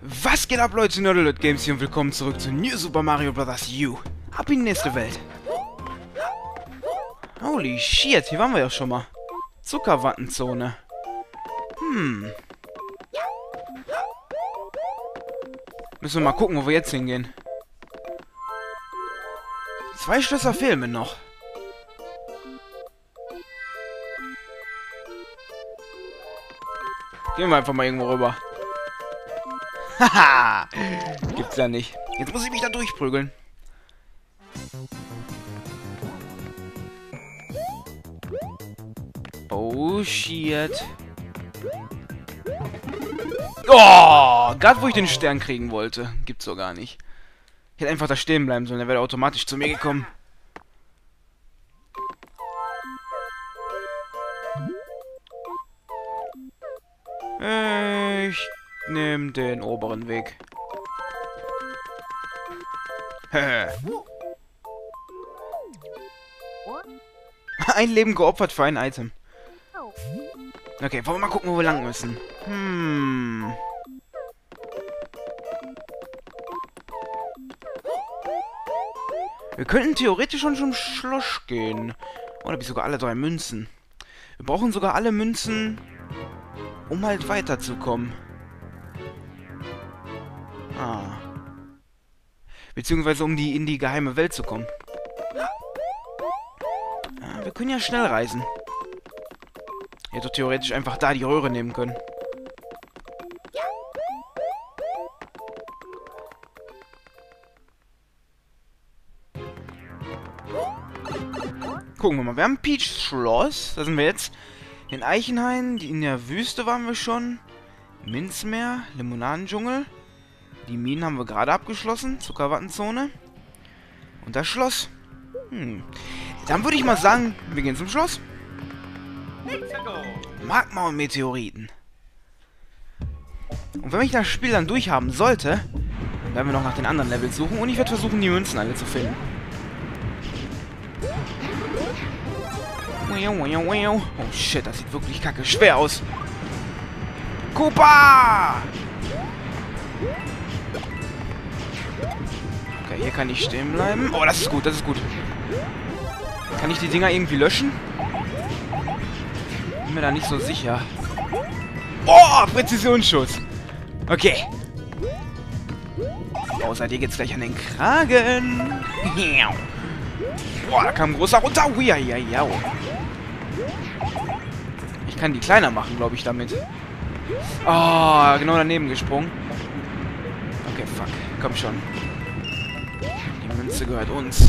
Was geht ab, Leute? Nerdalert Games hier und willkommen zurück zu New Super Mario Bros. U. Ab in die nächste Welt. Holy shit, hier waren wir ja schon mal. Zuckerwattenzone. Müssen wir mal gucken, wo wir jetzt hingehen. 2 Schlösser fehlen mir noch. Gehen wir einfach mal irgendwo rüber. Haha! Gibt's ja nicht. Jetzt muss ich mich da durchprügeln. Oh, shit. Oh! Gerade wo ich den Stern kriegen wollte. Gibt's so gar nicht. Ich hätte einfach da stehen bleiben sollen. Der wäre automatisch zu mir gekommen. Ich nehme den oberen Weg. Ein Leben geopfert für ein Item. Okay, wollen wir mal gucken, wo wir lang müssen. Wir könnten theoretisch schon zum Schloss gehen. Oder habe ich sogar alle 3 Münzen. Wir brauchen sogar alle Münzen, um halt weiterzukommen. Beziehungsweise um in die geheime Welt zu kommen. Wir können ja schnell reisen. Ich hätte doch theoretisch einfach da die Röhre nehmen können. Gucken wir mal. Wir haben Peach's Schloss. Da sind wir jetzt. In Eichenhain. In der Wüste waren wir schon. Minzmeer. Limonadendschungel. Die Minen haben wir gerade abgeschlossen. Zuckerwattenzone. Und das Schloss. Dann würde ich mal sagen, wir gehen zum Schloss. Magma und Meteoriten. Und wenn ich das Spiel dann durchhaben sollte, dann werden wir noch nach den anderen Levels suchen. Und ich werde versuchen, die Münzen alle zu finden. Oh shit, das sieht wirklich kacke schwer aus. Koopa! Okay, hier kann ich stehen bleiben. Oh, das ist gut, das ist gut. Kann ich die Dinger irgendwie löschen? Bin mir da nicht so sicher. Oh, Präzisionsschuss. Okay. Außer dir geht's gleich an den Kragen. Boah, da kam ein großer runter. Ich kann die kleiner machen, glaube ich, damit. Oh, genau daneben gesprungen. Okay, fuck. Komm schon. Die Münze gehört uns.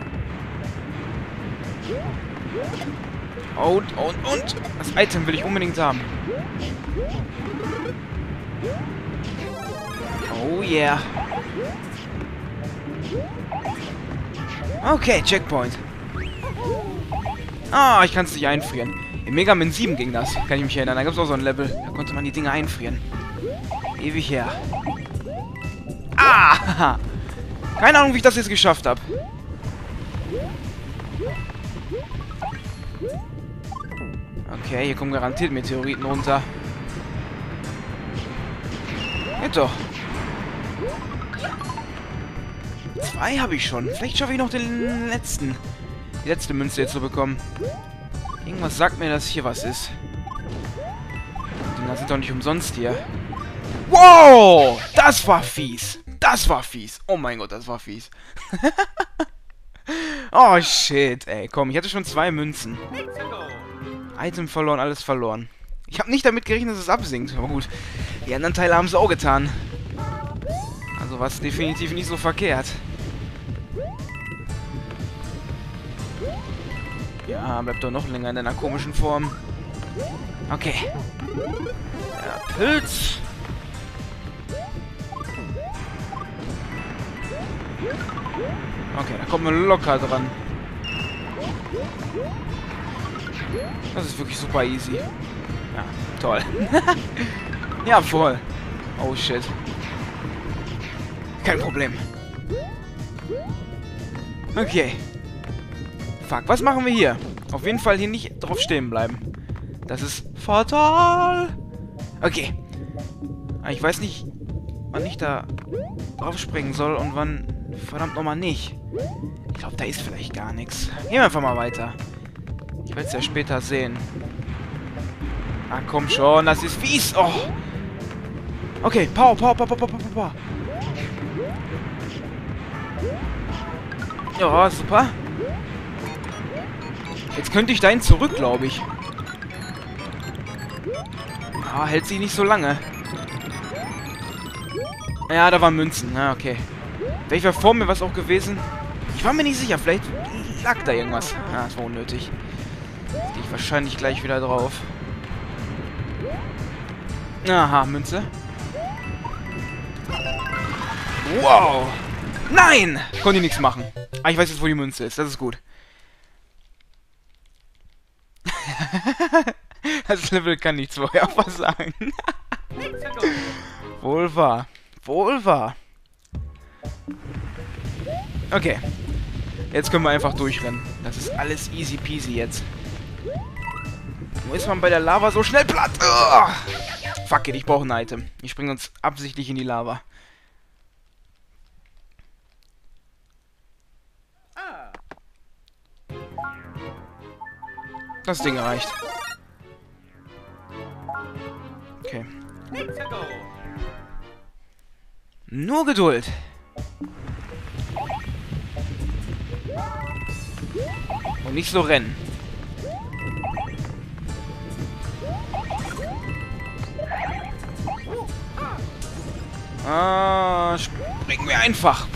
Und. Das Item will ich unbedingt haben. Oh yeah. Okay, Checkpoint. Ah, ich kann es nicht einfrieren. In Mega Man 7 ging das, kann ich mich erinnern. Da gab es auch so ein Level. Da konnte man die Dinge einfrieren. Ewig her. Ah! Keine Ahnung, wie ich das jetzt geschafft habe. Okay, hier kommen garantiert Meteoriten runter. Geht doch. 2 habe ich schon. Vielleicht schaffe ich noch den letzten. Die letzte Münze jetzt zu bekommen. Irgendwas sagt mir, dass hier was ist. Die Dinger sind doch nicht umsonst hier. Wow! Das war fies. Das war fies. Oh mein Gott, das war fies. Oh shit, ey. Komm, ich hatte schon 2 Münzen. Item verloren, alles verloren. Ich habe nicht damit gerechnet, dass es absinkt. Aber gut, die anderen Teile haben es auch getan. Also war es definitiv nicht so verkehrt. Ja, bleibt doch noch länger in deiner komischen Form. Okay. Der Pilz. Okay, da kommen wir locker dran. Das ist wirklich super easy. Ja, toll. Ja, voll. Oh, shit. Kein Problem. Okay. Fuck, was machen wir hier? Auf jeden Fall hier nicht drauf stehen bleiben. Das ist fatal. Okay. Ich weiß nicht, wann ich da drauf springen soll und wann verdammt nochmal nicht. Ich glaube, da ist vielleicht gar nichts. Gehen wir einfach mal weiter. Ich werde es ja später sehen. Ah, komm schon, das ist fies. Oh. Okay, Power. Ja, super. Jetzt könnte ich dahin zurück, glaube ich. Ah, hält sich nicht so lange. Ja, da waren Münzen. Ja, okay. Vielleicht wäre vor mir was auch gewesen. Ich war mir nicht sicher. Vielleicht lag da irgendwas. Ah, das war unnötig. Jetzt gehe ich wahrscheinlich gleich wieder drauf. Aha, Münze. Wow. Nein! Konnte ich nichts machen. Ah, ich weiß jetzt, wo die Münze ist. Das ist gut. Das Level kann nichts vorher versagen. Wohl wahr. Wohl wahr. Okay. Jetzt können wir einfach durchrennen. Das ist alles easy peasy jetzt. Wo ist man bei der Lava so schnell platt? Fuck it, ich brauche ein Item. Ich springe uns absichtlich in die Lava. Das Ding reicht. Okay. Nur Geduld. Und nicht so rennen. Ah, springen wir einfach.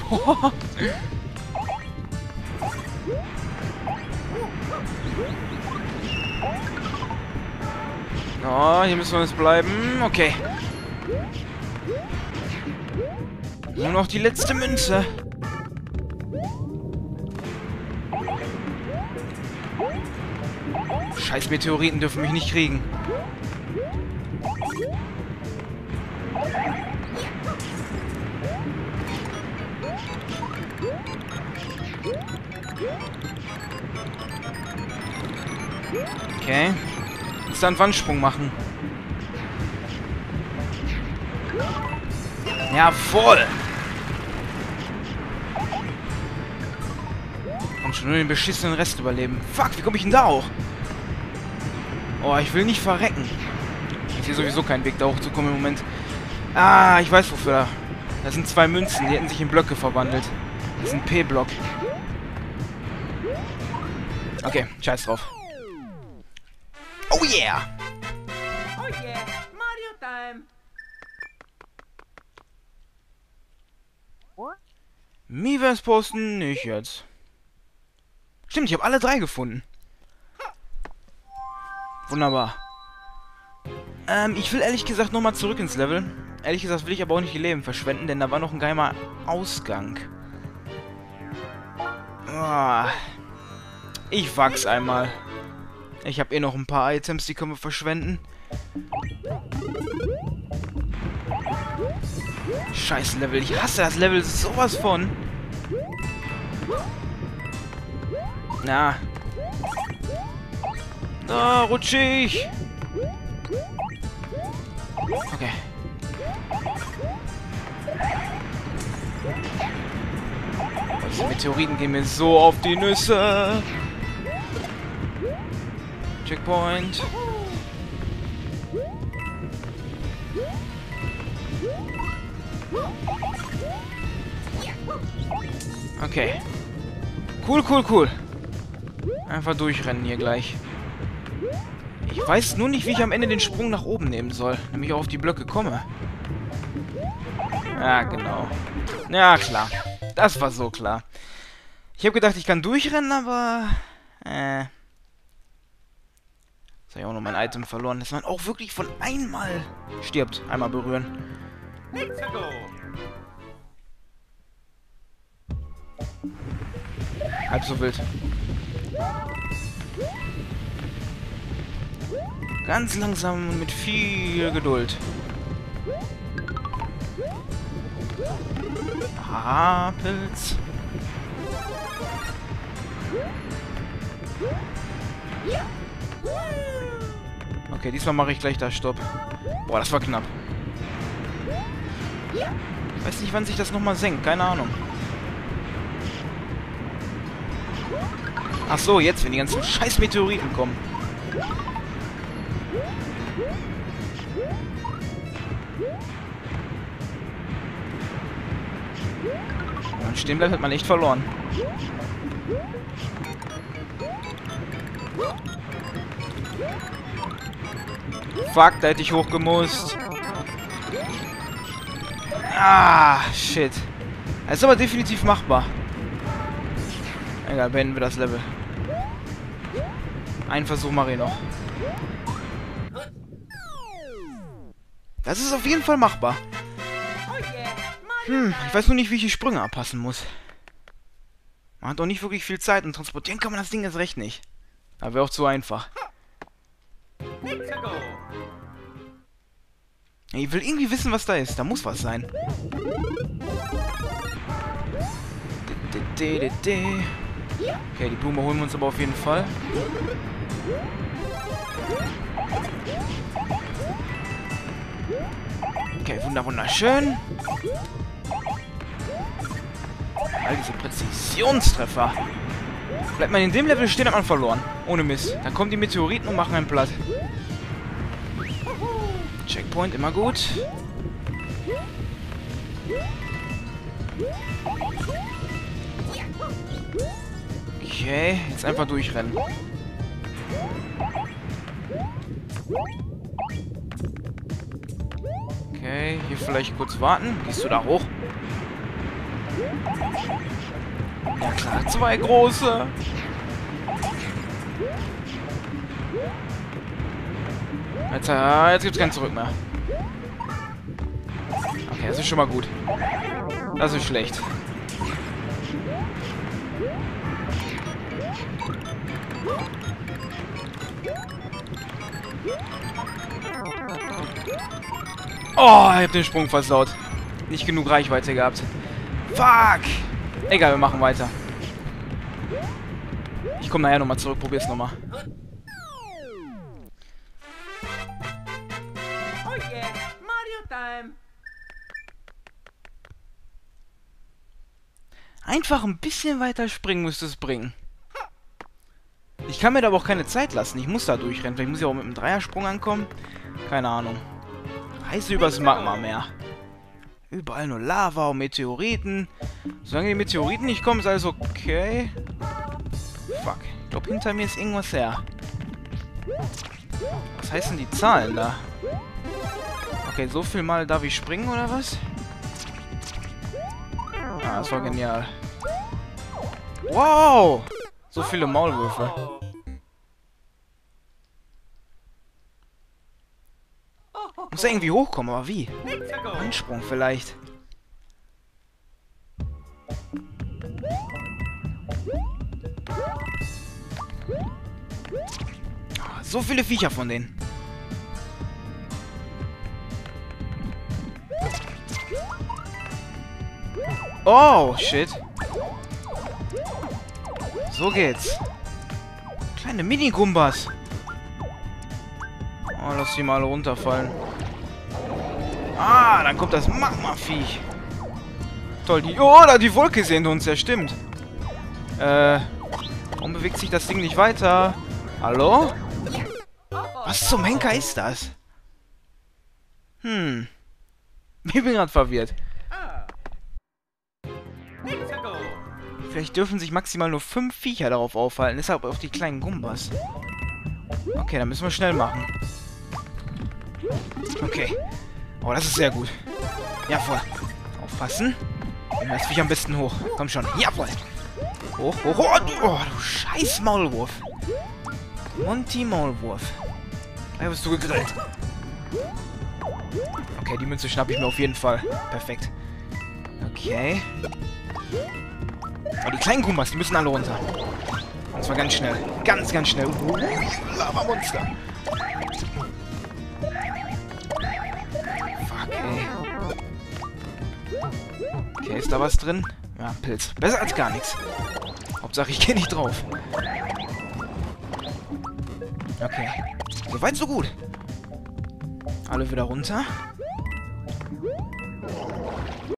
Oh, hier müssen wir jetzt bleiben. Okay. Nur noch die letzte Münze. Scheiß Meteoriten dürfen mich nicht kriegen. Okay. Jetzt einen Wandsprung machen. Ja, voll! Komm schon, nur den beschissenen Rest überleben. Fuck, wie komme ich denn da hoch? Oh, ich will nicht verrecken. Ich sehe sowieso keinen Weg, da hochzukommen im Moment. Ah, ich weiß wofür. Das sind 2 Münzen, die hätten sich in Blöcke verwandelt. Das ist ein P-Block. Okay, scheiß drauf. Oh yeah! Oh yeah, Mario time! What? Miiverse posten nicht jetzt. Stimmt, ich habe alle 3 gefunden. Wunderbar. Ich will ehrlich gesagt nochmal zurück ins Level. Ehrlich gesagt will ich aber auch nicht die Leben verschwenden, denn da war noch ein geheimer Ausgang. Oh. Ich wachs einmal. Ich habe eh noch ein paar Items, die können wir verschwenden. Scheiß Level. Ich hasse das Level sowas von. Na. Da rutschig. Okay. Die Meteoriten gehen mir so auf die Nüsse. Checkpoint. Okay. Cool. Einfach durchrennen hier gleich. Ich weiß nur nicht, wie ich am Ende den Sprung nach oben nehmen soll. Nämlich auch auf die Blöcke komme. Ja, genau. Ja, klar. Das war so klar. Ich habe gedacht, ich kann durchrennen, aber... Jetzt habe ich auch noch mein Item verloren, dass man auch wirklich von einmal stirbt. Einmal berühren. Halb so wild. Ganz langsam und mit viel Geduld. Ah, Pilz. Okay, diesmal mache ich gleich da Stopp. Boah, das war knapp. Ich weiß nicht, wann sich das nochmal senkt. Keine Ahnung. Ach so, jetzt, wenn die ganzen scheiß Meteoriten kommen. Wenn man stehen bleibt, hat man echt verloren. Fuck, da hätte ich hochgemusst. Ah, shit. Das ist aber definitiv machbar. Egal, beenden wir das Level. Einen Versuch mache ich noch. Das ist auf jeden Fall machbar. Ich weiß nur nicht, wie ich die Sprünge abpassen muss. Man hat doch nicht wirklich viel Zeit und transportieren kann man das Ding erst recht nicht. Da wäre auch zu einfach. Ich will irgendwie wissen, was da ist. Da muss was sein. Okay, die Blume holen wir uns aber auf jeden Fall. Okay, wunderschön. All diese Präzisionstreffer. Bleibt man in dem Level stehen, hat man verloren. Ohne Mist. Dann kommen die Meteoriten und machen einen platt. Checkpoint, immer gut. Okay, jetzt einfach durchrennen. Okay, hier vielleicht kurz warten. Gehst du da hoch? Ja klar, 2 große. Jetzt gibt's kein Zurück mehr. Okay, das ist schon mal gut. Das ist schlecht. Oh, ich hab den Sprung versaut. Nicht genug Reichweite gehabt. Fuck! Egal, wir machen weiter. Ich komme nachher nochmal zurück, probier's nochmal. Oh yeah, Mario time. Einfach ein bisschen weiter springen müsste es bringen. Ich kann mir da aber auch keine Zeit lassen. Ich muss da durchrennen. Vielleicht muss ich auch mit einem Dreiersprung ankommen. Keine Ahnung. Reise übers Magma-Meer. Überall nur Lava und Meteoriten. Solange die Meteoriten nicht kommen, ist alles okay. Fuck. Ich glaube, hinter mir ist irgendwas her. Was heißen die Zahlen da? Okay, so viel Mal darf ich springen, oder was? Ah, das war genial. Wow! So viele Maulwürfe. Muss er irgendwie hochkommen, aber wie? Ansprung vielleicht. Oh, so viele Viecher von denen. Oh, shit. So geht's. Kleine Mini-Gumbas. Oh, lass die mal alle runterfallen. Ah, dann kommt das Magma-Viech. Toll, die Wolke ist hinter uns, ja stimmt. Warum bewegt sich das Ding nicht weiter? Hallo? Was zum Henker ist das? Ich bin gerade verwirrt. Vielleicht dürfen sich maximal nur 5 Viecher darauf aufhalten, deshalb auch die kleinen Gumbas. Okay, dann müssen wir schnell machen. Okay. Oh, das ist sehr gut. Jawohl. Aufpassen. Nehmen wir das Viech am besten hoch. Komm schon. Jawohl. Hoch, hoch, hoch. Oh, du scheiß Maulwurf. Monty Maulwurf. Da bist du gegrillt. Okay, die Münze schnappe ich mir auf jeden Fall. Perfekt. Okay. Oh, die kleinen Gumbas, die müssen alle runter. Und zwar ganz schnell. Ganz, ganz schnell. Lava-Monster. Fuck, ey. Okay, ist da was drin? Ja, Pilz. Besser als gar nichts. Hauptsache, ich gehe nicht drauf. Okay. Soweit, so gut. Alle wieder runter.